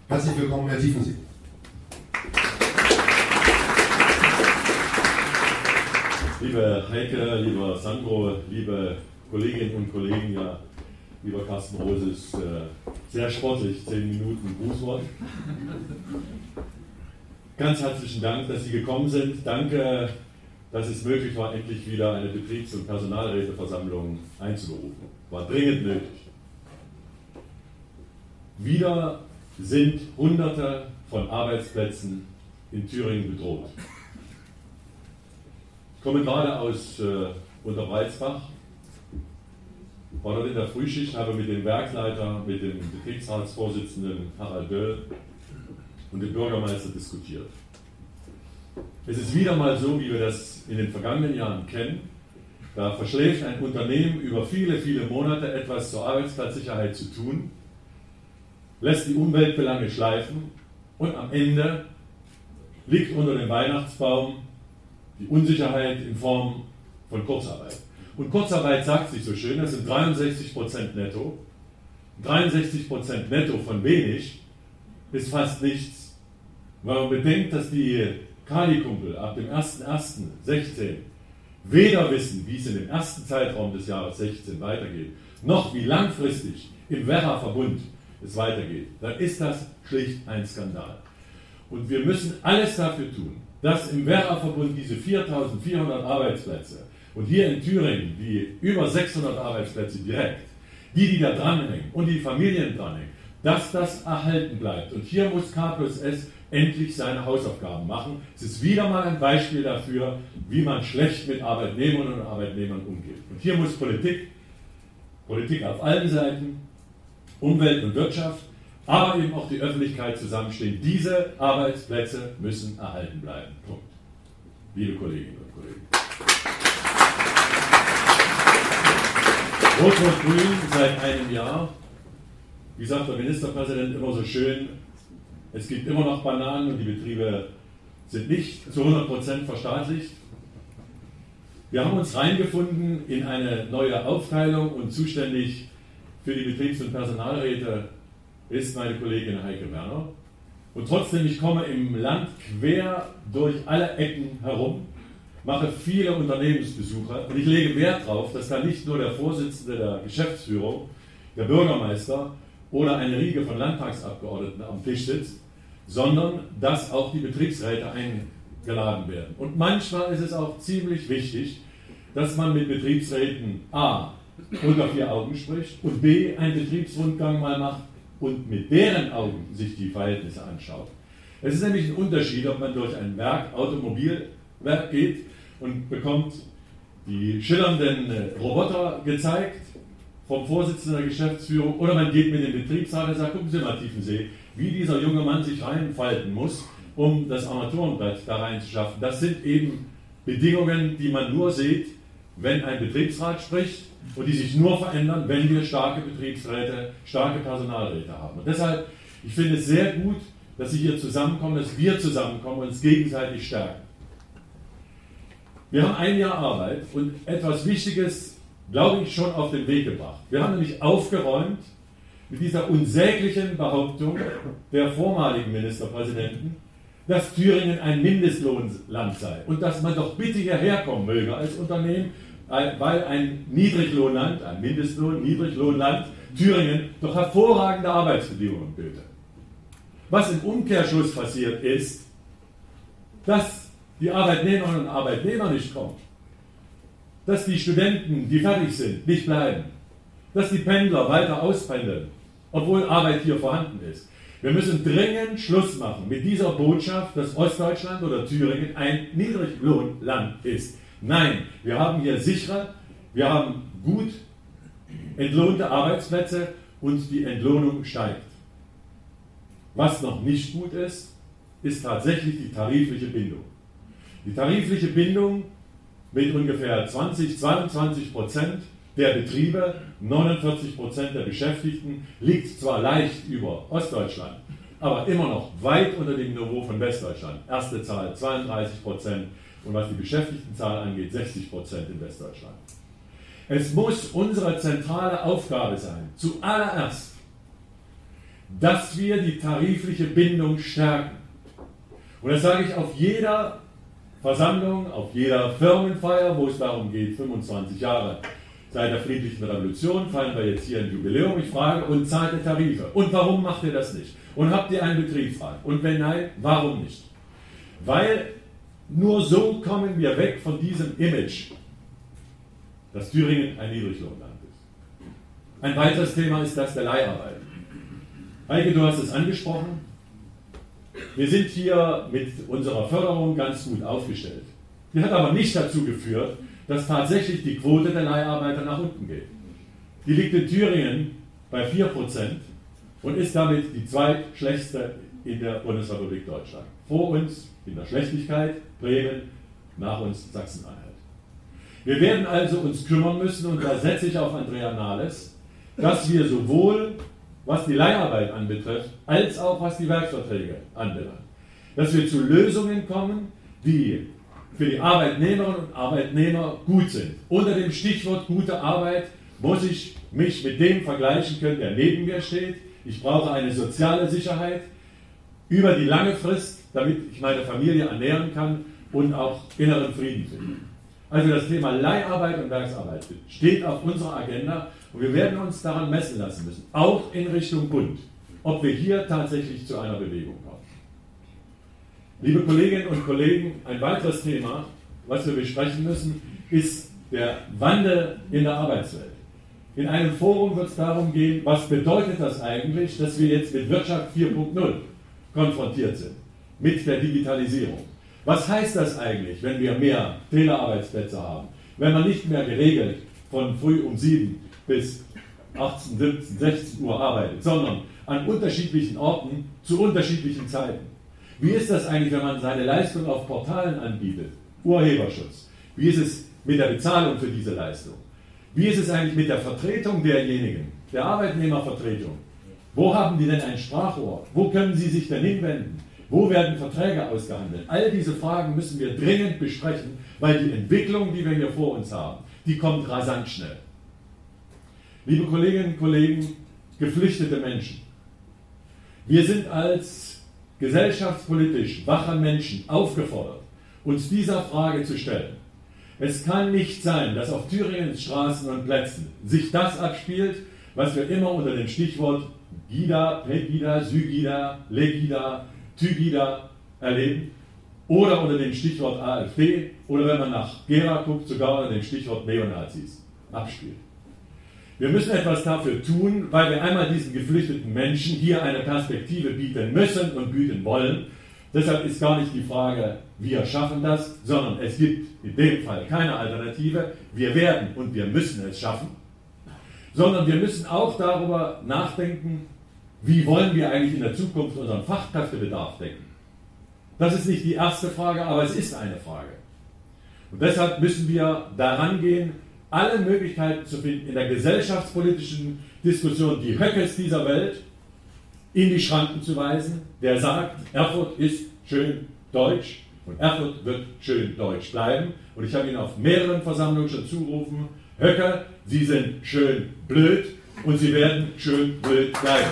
Herzlich willkommen, Herr Tiefensee. Liebe Heike, lieber Sandro, liebe Kolleginnen und Kollegen, ja, lieber Carsten Rose, ist sehr sportlich, 10 Minuten Grußwort. Ganz herzlichen Dank, dass Sie gekommen sind. Danke, dass es möglich war, endlich wieder eine Betriebs- und Personalräteversammlung einzuberufen. War dringend nötig. Wieder sind Hunderte von Arbeitsplätzen in Thüringen bedroht. Ich komme gerade aus Unterbreizbach, war dort in der Frühschicht, habe mit dem Werksleiter, mit dem Betriebsratsvorsitzenden Harald Döll und dem Bürgermeister diskutiert. Es ist wieder mal so, wie wir das in den vergangenen Jahren kennen. Da verschläft ein Unternehmen über viele, viele Monate etwas zur Arbeitsplatzsicherheit zu tun, lässt die Umweltbelange schleifen und am Ende liegt unter dem Weihnachtsbaum die Unsicherheit in Form von Kurzarbeit. Und Kurzarbeit sagt sich so schön, das sind 63% netto. 63% netto von wenig ist fast nichts, weil man bedenkt, dass die Kali-Kumpel ab dem 01.01.16 weder wissen, wie es in dem ersten Zeitraum des Jahres 16 weitergeht, noch wie langfristig im Werra-Verbund es weitergeht, dann ist das schlicht ein Skandal. Und wir müssen alles dafür tun, dass im Werra-Verbund diese 4.400 Arbeitsplätze und hier in Thüringen die über 600 Arbeitsplätze direkt, die da dranhängen und die Familien dranhängen, dass das erhalten bleibt. Und hier muss K+S endlich seine Hausaufgaben machen. Es ist wieder mal ein Beispiel dafür, wie man schlecht mit Arbeitnehmerinnen und Arbeitnehmern umgeht. Und hier muss Politik auf allen Seiten, Umwelt und Wirtschaft, aber eben auch die Öffentlichkeit zusammenstehen. Diese Arbeitsplätze müssen erhalten bleiben. Punkt. Liebe Kolleginnen und Kollegen. Rot-Rot-Grün seit einem Jahr. Wie sagt der Ministerpräsident immer so schön, es gibt immer noch Bananen und die Betriebe sind nicht zu 100% verstaatlicht. Wir haben uns reingefunden in eine neue Aufteilung und zuständig für die Betriebs- und Personalräte ist meine Kollegin Heike Werner. Und trotzdem, ich komme im Land quer durch alle Ecken herum, mache viele Unternehmensbesuche und ich lege Wert darauf, dass da nicht nur der Vorsitzende der Geschäftsführung, der Bürgermeister oder eine Riege von Landtagsabgeordneten am Tisch sitzt, sondern dass auch die Betriebsräte eingeladen werden. Und manchmal ist es auch ziemlich wichtig, dass man mit Betriebsräten A. unter 4 Augen spricht und B. einen Betriebsrundgang mal macht und mit deren Augen sich die Verhältnisse anschaut. Es ist nämlich ein Unterschied, ob man durch ein Werk, Automobilwerk geht und bekommt die schillernden Roboter gezeigt vom Vorsitzenden der Geschäftsführung oder man geht mit dem Betriebsrat und sagt, gucken Sie mal Tiefensee, wie dieser junge Mann sich reinfalten muss, um das Armaturenbrett da reinzuschaffen. Das sind eben Bedingungen, die man nur sieht, wenn ein Betriebsrat spricht und die sich nur verändern, wenn wir starke Betriebsräte, starke Personalräte haben. Und deshalb, ich finde es sehr gut, dass Sie hier zusammenkommen, dass wir zusammenkommen und uns gegenseitig stärken. Wir haben ein Jahr Arbeit und etwas Wichtiges, glaube ich, schon auf den Weg gebracht. Wir haben nämlich aufgeräumt mit dieser unsäglichen Behauptung der vormaligen Ministerpräsidenten, dass Thüringen ein Mindestlohnland sei und dass man doch bitte hierher kommen möge als Unternehmen, weil ein Niedriglohnland, ein Mindestlohn, Niedriglohnland, Thüringen, doch hervorragende Arbeitsbedingungen böte. Was im Umkehrschluss passiert ist, dass die Arbeitnehmerinnen und Arbeitnehmer nicht kommen, dass die Studenten, die fertig sind, nicht bleiben, dass die Pendler weiter auspendeln, obwohl Arbeit hier vorhanden ist. Wir müssen dringend Schluss machen mit dieser Botschaft, dass Ostdeutschland oder Thüringen ein Niedriglohnland ist. Nein, wir haben hier sichere, wir haben gut entlohnte Arbeitsplätze und die Entlohnung steigt. Was noch nicht gut ist, ist tatsächlich die tarifliche Bindung. Die tarifliche Bindung mit ungefähr 22% der Betriebe, 49% der Beschäftigten, liegt zwar leicht über Ostdeutschland, aber immer noch weit unter dem Niveau von Westdeutschland. Erste Zahl 32% und was die Beschäftigtenzahl angeht, 60% in Westdeutschland. Es muss unsere zentrale Aufgabe sein, zuallererst dass wir die tarifliche Bindung stärken. Und das sage ich auf jeder Versammlung, auf jeder Firmenfeier, wo es darum geht, 25 Jahre seit der friedlichen Revolution, feiern wir jetzt hier ein Jubiläum. Ich frage, und zahlt ihr Tarife? Und warum macht ihr das nicht? Und habt ihr einen Betriebsrat? Und wenn nein, warum nicht? Weil nur so kommen wir weg von diesem Image, dass Thüringen ein Niedriglohnland ist. Ein weiteres Thema ist das der Leiharbeit. Heike, du hast es angesprochen. Wir sind hier mit unserer Förderung ganz gut aufgestellt. Die hat aber nicht dazu geführt, dass tatsächlich die Quote der Leiharbeiter nach unten geht. Die liegt in Thüringen bei 4% und ist damit die zweitschlechteste in der Bundesrepublik Deutschland. Vor uns in der Schlechtigkeit Bremen, nach uns Sachsen-Anhalt. Wir werden also uns kümmern müssen, und da setze ich auf Andrea Nahles, dass wir sowohl, was die Leiharbeit anbetrifft, als auch was die Werkverträge anbelangt, dass wir zu Lösungen kommen, die für die Arbeitnehmerinnen und Arbeitnehmer gut sind. Unter dem Stichwort gute Arbeit muss ich mich mit dem vergleichen können, der neben mir steht. Ich brauche eine soziale Sicherheit über die lange Frist, damit ich meine Familie ernähren kann und auch inneren Frieden finde. Also das Thema Leiharbeit und Werksarbeit steht auf unserer Agenda und wir werden uns daran messen lassen müssen, auch in Richtung Bund, ob wir hier tatsächlich zu einer Bewegung kommen. Liebe Kolleginnen und Kollegen, ein weiteres Thema, was wir besprechen müssen, ist der Wandel in der Arbeitswelt. In einem Forum wird es darum gehen, was bedeutet das eigentlich, dass wir jetzt mit Wirtschaft 4.0 konfrontiert sind, mit der Digitalisierung. Was heißt das eigentlich, wenn wir mehr Telearbeitsplätze haben, wenn man nicht mehr geregelt von früh um 7 bis 18, 17, 16 Uhr arbeitet, sondern an unterschiedlichen Orten zu unterschiedlichen Zeiten? Wie ist das eigentlich, wenn man seine Leistung auf Portalen anbietet? Urheberschutz. Wie ist es mit der Bezahlung für diese Leistung? Wie ist es eigentlich mit der Vertretung derjenigen, der Arbeitnehmervertretung? Wo haben die denn ein Sprachrohr? Wo können sie sich denn hinwenden? Wo werden Verträge ausgehandelt? All diese Fragen müssen wir dringend besprechen, weil die Entwicklung, die wir hier vor uns haben, die kommt rasant schnell. Liebe Kolleginnen und Kollegen, geflüchtete Menschen. Wir sind als gesellschaftspolitisch wache Menschen aufgefordert, uns dieser Frage zu stellen. Es kann nicht sein, dass auf Thüringens Straßen und Plätzen sich das abspielt, was wir immer unter dem Stichwort Gida, Pegida, Sygida, Legida, Tygida erleben, oder unter dem Stichwort AfD, oder wenn man nach Gera guckt, sogar unter dem Stichwort Neonazis abspielt. Wir müssen etwas dafür tun, weil wir einmal diesen geflüchteten Menschen hier eine Perspektive bieten müssen und bieten wollen. Deshalb ist gar nicht die Frage, wir schaffen das, sondern es gibt in dem Fall keine Alternative. Wir werden und wir müssen es schaffen. Sondern wir müssen auch darüber nachdenken, wie wollen wir eigentlich in der Zukunft unseren Fachkräftebedarf decken. Das ist nicht die erste Frage, aber es ist eine Frage. Und deshalb müssen wir daran gehen, alle Möglichkeiten zu finden, in der gesellschaftspolitischen Diskussion die Höckes dieser Welt in die Schranken zu weisen, der sagt, Erfurt ist schön deutsch und Erfurt wird schön deutsch bleiben. Und ich habe Ihnen auf mehreren Versammlungen schon zugerufen, Höcke, Sie sind schön blöd und Sie werden schön blöd bleiben.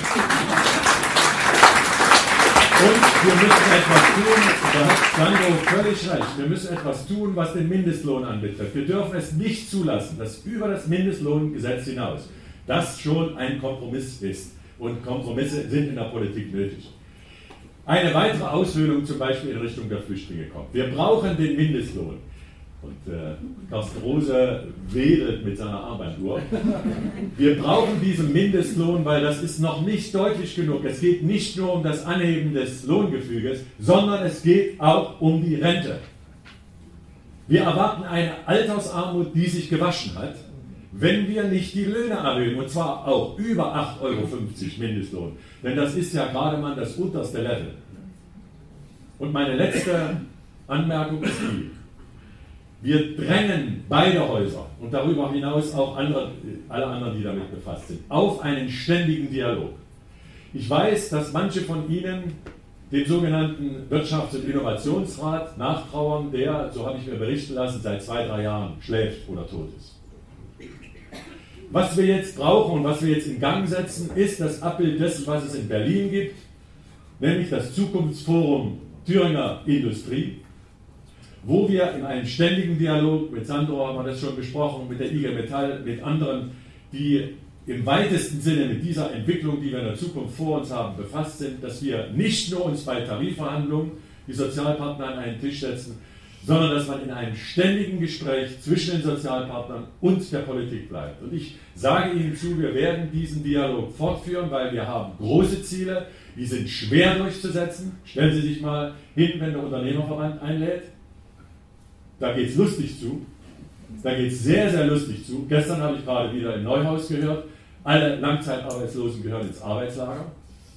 Und wir müssen etwas tun, da hat Sandro völlig recht, wir müssen etwas tun, was den Mindestlohn anbetrifft. Wir dürfen es nicht zulassen, dass über das Mindestlohngesetz hinaus das schon ein Kompromiss ist. Und Kompromisse sind in der Politik nötig. Eine weitere Aushöhlung zum Beispiel in Richtung der Flüchtlinge kommt. Wir brauchen den Mindestlohn. Und Carsten Rose wedelt mit seiner Armbanduhr. Wir brauchen diesen Mindestlohn, weil das ist noch nicht deutlich genug. Es geht nicht nur um das Anheben des Lohngefüges, sondern es geht auch um die Rente. Wir erwarten eine Altersarmut, die sich gewaschen hat, wenn wir nicht die Löhne erhöhen, und zwar auch über 8,50 Euro Mindestlohn. Denn das ist ja gerade mal das unterste Level. Und meine letzte Anmerkung ist die: Wir drängen beide Häuser und darüber hinaus auch alle anderen, die damit befasst sind, auf einen ständigen Dialog. Ich weiß, dass manche von Ihnen dem sogenannten Wirtschafts- und Innovationsrat nachtrauern, der, so habe ich mir berichten lassen, seit 2-3 Jahren schläft oder tot ist. Was wir jetzt brauchen und was wir jetzt in Gang setzen, ist das Abbild dessen, was es in Berlin gibt, nämlich das Zukunftsforum Thüringer Industrie, wo wir in einem ständigen Dialog, mit Sandro haben wir das schon besprochen, mit der IG Metall, mit anderen, die im weitesten Sinne mit dieser Entwicklung, die wir in der Zukunft vor uns haben, befasst sind, dass wir nicht nur uns bei Tarifverhandlungen die Sozialpartner an einen Tisch setzen, sondern dass man in einem ständigen Gespräch zwischen den Sozialpartnern und der Politik bleibt. Und ich sage Ihnen zu, wir werden diesen Dialog fortführen, weil wir haben große Ziele, die sind schwer durchzusetzen. Stellen Sie sich mal hin, wenn der Unternehmerverband einlädt. Da geht es lustig zu. Da geht es sehr, sehr lustig zu. Gestern habe ich gerade wieder im Neuhaus gehört, alle Langzeitarbeitslosen gehören ins Arbeitslager.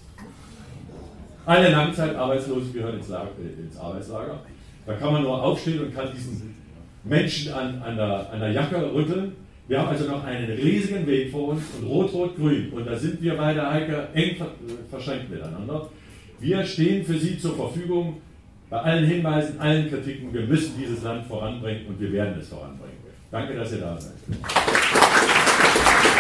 Alle Langzeitarbeitslosen gehören ins Arbeitslager. Da kann man nur aufstehen und kann diesen Menschen an der Jacke rütteln. Wir haben also noch einen riesigen Weg vor uns und Rot-Rot-Grün. Und da sind wir bei der Heike eng verschränkt miteinander. Wir stehen für Sie zur Verfügung bei allen Hinweisen, allen Kritiken. Wir müssen dieses Land voranbringen und wir werden es voranbringen. Danke, dass ihr da seid.